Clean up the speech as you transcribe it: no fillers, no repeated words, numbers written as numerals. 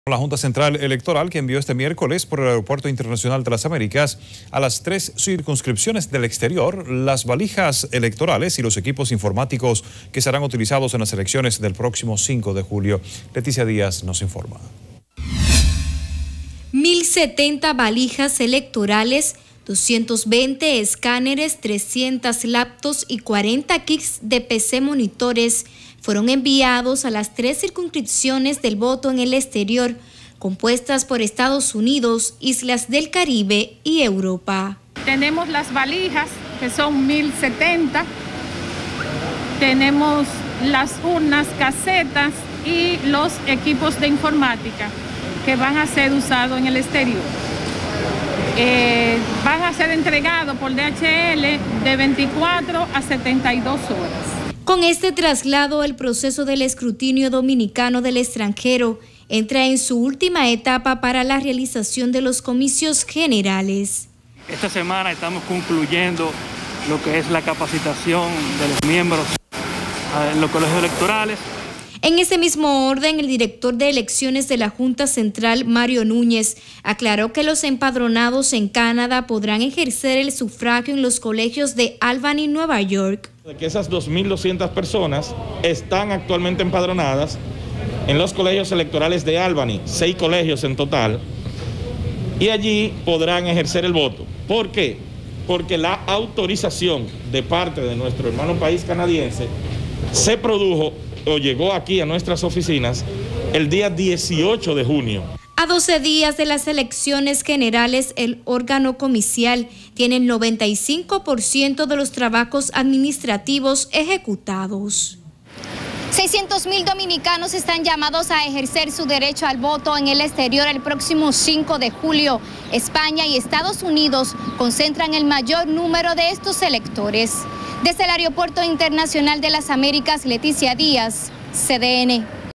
La Junta Central Electoral, que envió este miércoles por el Aeropuerto Internacional de las Américas a las 3 circunscripciones del exterior las valijas electorales y los equipos informáticos que serán utilizados en las elecciones del próximo 5 de julio. Leticia Díaz nos informa. 1.070 valijas electorales, 220 escáneres, 300 laptops y 40 kits de PC monitores fueron enviados a las 3 circunscripciones del voto en el exterior, compuestas por Estados Unidos, Islas del Caribe y Europa. Tenemos las valijas, que son 1.070, tenemos las urnas, casetas y los equipos de informática que van a ser usados en el exterior. Van a ser entregados por DHL de 24 a 72 horas. Con este traslado, el proceso del escrutinio dominicano del extranjero entra en su última etapa para la realización de los comicios generales. Esta semana estamos concluyendo lo que es la capacitación de los miembros en los colegios electorales. En ese mismo orden, el director de elecciones de la Junta Central, Mario Núñez, aclaró que los empadronados en Canadá podrán ejercer el sufragio en los colegios de Albany, Nueva York. Que esas 2.200 personas están actualmente empadronadas en los colegios electorales de Albany, 6 colegios en total, y allí podrán ejercer el voto. ¿Por qué? Porque la autorización de parte de nuestro hermano país canadiense se produjo o llegó aquí a nuestras oficinas el día 18 de junio. A 12 días de las elecciones generales, el órgano comicial tiene el 95% de los trabajos administrativos ejecutados. 600.000 dominicanos están llamados a ejercer su derecho al voto en el exterior el próximo 5 de julio. España y Estados Unidos concentran el mayor número de estos electores. Desde el Aeropuerto Internacional de las Américas, Leticia Díaz, CDN.